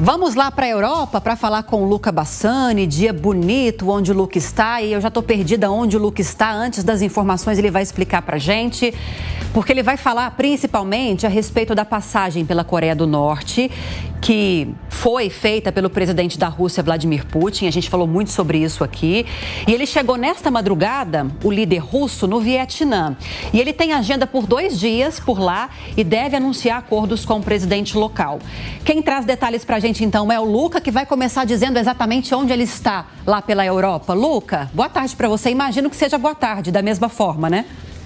Vamos lá para a Europa para falar com o Luca Bassani, dia bonito, onde o Luca está. E eu já estou perdida onde o Luca está. Antes das informações, ele vai explicar para a gente, porque ele vai falar principalmente a respeito da passagem pela Coreia do Norte, que foi feita pelo presidente da Rússia, Vladimir Putin. A gente falou muito sobre isso aqui. E ele chegou nesta madrugada, o líder russo, no Vietnã. E ele tem agenda por 2 dias por lá e deve anunciar acordos com o presidente local. Quem traz detalhes para a gente, então, é o Luca, que vai começar dizendo exatamente onde ele está lá pela Europa. Luca, boa tarde para você. Imagino que seja boa tarde, da mesma forma, né?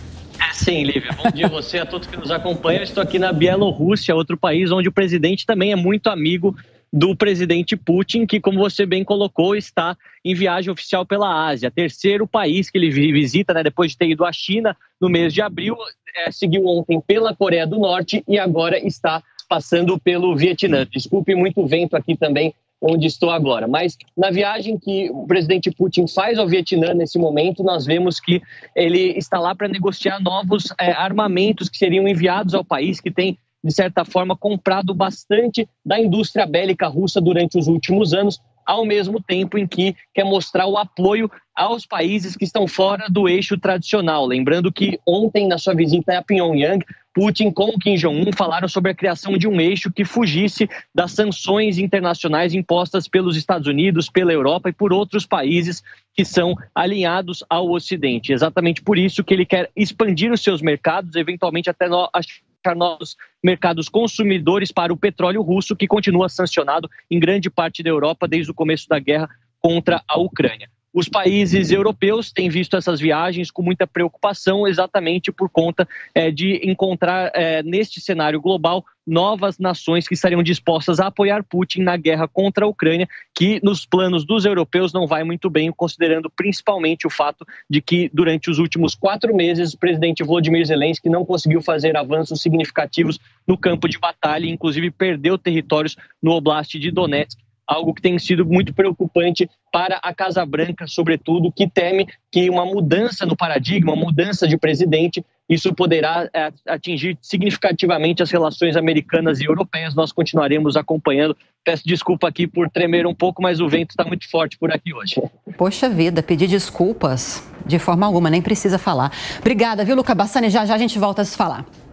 Sim, Lívia. Bom dia a você, a todos que nos acompanham. Eu estou aqui na Bielorrússia, outro país onde o presidente também é muito amigo do presidente Putin, que, como você bem colocou, está em viagem oficial pela Ásia. Terceiro país que ele visita, né, depois de ter ido à China no mês de abril, seguiu ontem pela Coreia do Norte e agora está passando pelo Vietnã. Desculpe muito o vento aqui também onde estou agora. Mas na viagem que o presidente Putin faz ao Vietnã nesse momento, nós vemos que ele está lá para negociar novos armamentos que seriam enviados ao país, que tem, de certa forma, comprado bastante da indústria bélica russa durante os últimos anos, ao mesmo tempo em que quer mostrar o apoio aos países que estão fora do eixo tradicional. Lembrando que ontem, na sua visita a Pyongyang, Putin com Kim Jong-un falaram sobre a criação de um eixo que fugisse das sanções internacionais impostas pelos Estados Unidos, pela Europa e por outros países que são alinhados ao Ocidente. Exatamente por isso que ele quer expandir os seus mercados, eventualmente até achar novos mercados consumidores para o petróleo russo, que continua sancionado em grande parte da Europa desde o começo da guerra contra a Ucrânia. Os países europeus têm visto essas viagens com muita preocupação, exatamente por conta de encontrar neste cenário global novas nações que estariam dispostas a apoiar Putin na guerra contra a Ucrânia, que nos planos dos europeus não vai muito bem, considerando principalmente o fato de que durante os últimos 4 meses o presidente Volodymyr Zelensky não conseguiu fazer avanços significativos no campo de batalha, inclusive perdeu territórios no Oblast de Donetsk, algo que tem sido muito preocupante para a Casa Branca, sobretudo, que teme que uma mudança no paradigma, uma mudança de presidente, isso poderá atingir significativamente as relações americanas e europeias. Nós continuaremos acompanhando. Peço desculpa aqui por tremer um pouco, mas o vento está muito forte por aqui hoje. Poxa vida, pedir desculpas de forma alguma, nem precisa falar. Obrigada, viu, Luca Bassani? Já a gente volta a se falar.